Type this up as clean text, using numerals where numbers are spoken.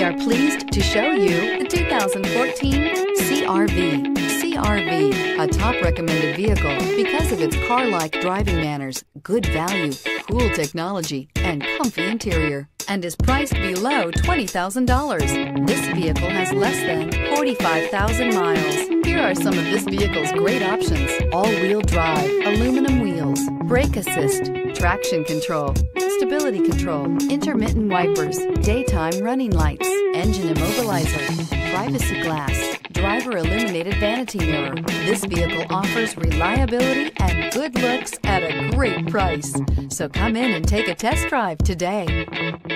We are pleased to show you the 2014 CR-V. CR-V, a top recommended vehicle because of its car-like driving manners, good value, cool technology, and comfy interior, and is priced below $20,000. This vehicle has less than 45,000 miles. Here are some of this vehicle's great options: all-wheel drive, aluminum wheels, brake assist, traction control, stability control, intermittent wipers, daytime running lights, engine immobilizer, privacy glass, driver illuminated vanity mirror. This vehicle offers reliability and good looks at a great price. So come in and take a test drive today.